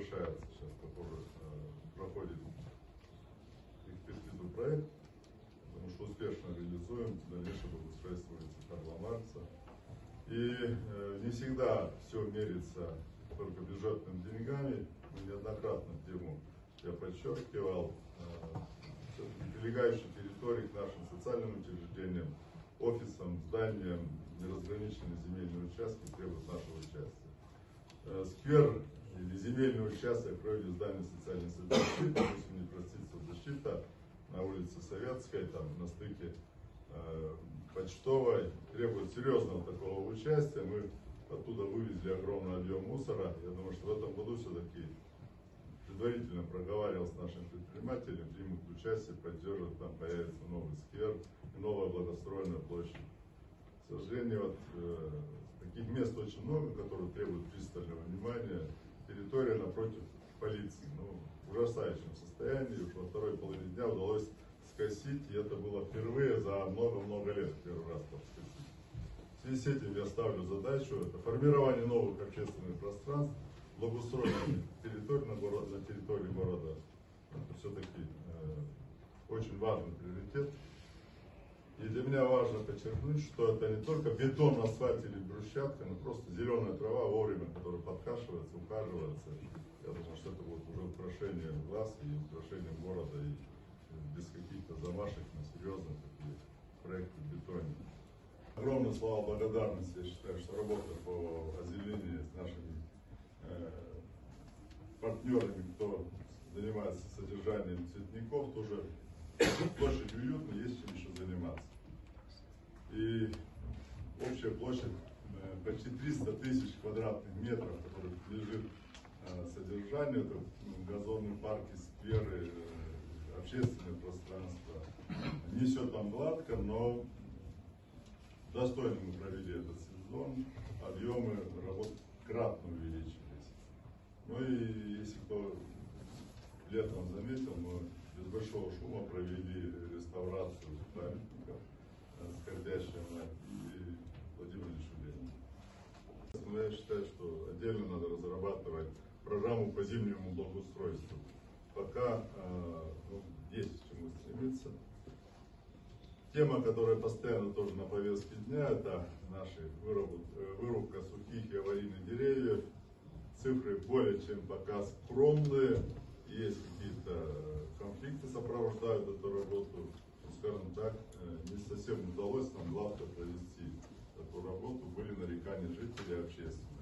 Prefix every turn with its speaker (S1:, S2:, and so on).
S1: завершается сейчас, который проходит экспертизу проект, потому что успешно реализуем дальнейшее благоустройство улицы Карла Маркса. И не всегда все мерится только бюджетными деньгами. Неоднократно тему я подчеркивал. Прилегающие территории к нашим социальным учреждениям, офисам, зданиям, неразграниченные земельные участки требуют нашего участия. Сквер или земельный участок в районе здания социальной защиты, допустим, непростительство защита на улице Советской, там на стыке Почтовой, требует серьезного такого участия. Мы оттуда вывезли огромный объем мусора. Я думаю, что в этом году все-таки предварительно проговаривал с нашим предпринимателем, примут участие, поддержат, там появится новый сквер и новая благоустроенная площадь. К сожалению, вот, таких мест очень много, которые требуют пристального внимания. Территория напротив полиции, в ужасающем состоянии. Уж во второй половине дня удалось скосить, и это было впервые за много-много лет, первый раз там скосить. В связи с этим я ставлю задачу, это формирование новых общественных пространств, благоустроенных территорий на территории города. Это все-таки очень важный приоритет. И для меня важно подчеркнуть, что это не только бетон, асфальт или брусчатка, но просто зеленая трава вовремя, которая подкашивается, ухаживается. Я думаю, что это будет уже украшением глаз и украшением города, и без каких-то замашек на серьезные такие проекты в бетоне. Огромные слова благодарности. Я считаю, что работа по озеленению с нашими партнерами, кто занимается содержанием цветников, тоже площадь уютна, есть чем еще заниматься. И общая площадь почти 300 тысяч квадратных метров, которая подлежит содержанию, это газонные парки, скверы, общественное пространство. Не все там гладко, но достойно мы провели этот сезон, объемы работ кратно увеличились. Ну и если кто летом заметил, мы без большого шума провели реставрацию памятников скорбящим и Владимиру Ильичу Ленину. Я считаю, что отдельно надо разрабатывать программу по зимнему благоустройству. Пока есть к чему стремиться. Тема, которая постоянно тоже на повестке дня, это наша вырубка сухих и аварийных деревьев. Цифры более чем пока скромные. Есть какие-то конфликты, сопровождают эту работу. Скажем так, не совсем удалось нам гладко провести эту работу. Были нарекания жителей общественных.